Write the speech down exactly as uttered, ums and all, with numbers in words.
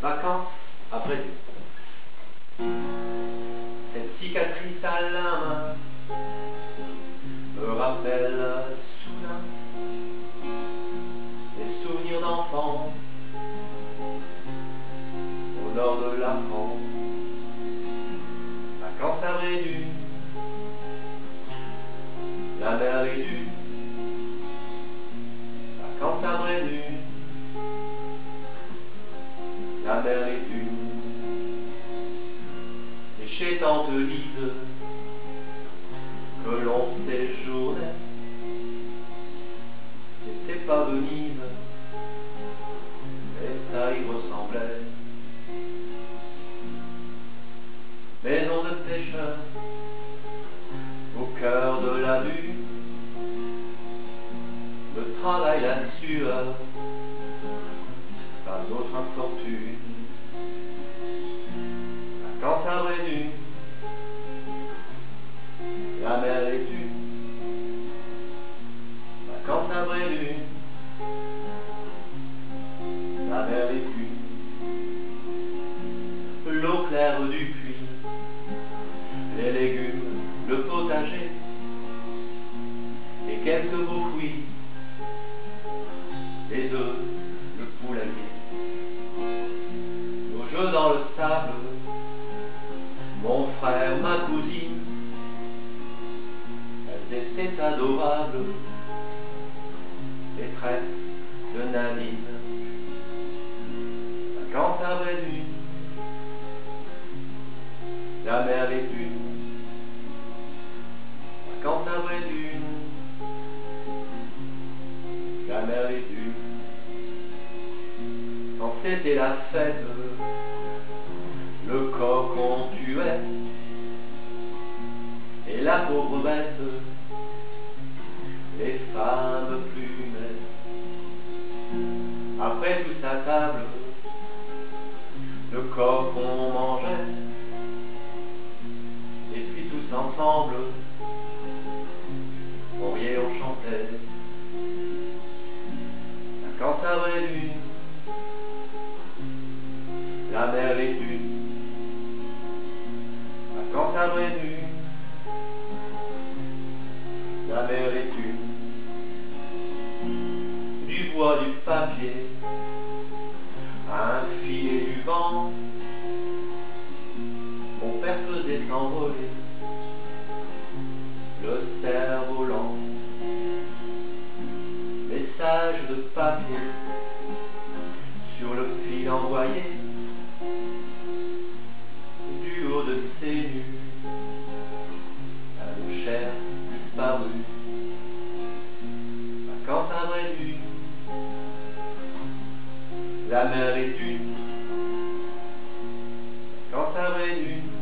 Vacances après Dieu. Cette cicatrice à la main me rappelle soudain des souvenirs d'enfants au nord de la France. Vacances à Brédu, la mer est due. Vacances à Brédu, la mer est due. Et chez tante Lise que l'on séjournait, c'était pas Venise, mais ça y ressemblait. Maison de pêcheur au cœur de la vue, le travail, la sueur, pas notre infortune. Vacances à Brédu, la mer est due. Vacances à Brédu, la mer est due. L'eau claire du puits, les légumes, le potager et quelques beaux fruits, les œufs, le poulailler. Nos jeux dans le sable, mon frère, ma cousine, elles étaient adorables, les tresses de Nadine. Vacances à Brédu, la mer est due. Vacances à Brédu, la mer est due. Quand c'était la fête, le coq on tuait, et la pauvre bête, les femmes plumaient. Après toute à table, le coq on mangeait, et puis tous ensemble, on riait, on chantait. Vacances à Brédu, la mer est due. Vacances à Brédu, la mer est due. Du bois, du papier, un filet du vent, mon père faisait s'envoler le cerf-volant. Message de papier sur le fil envoyé du haut de ses nues à nos chers disparus. Vacances à Brédu, la mer est due. Vacances à Brédu,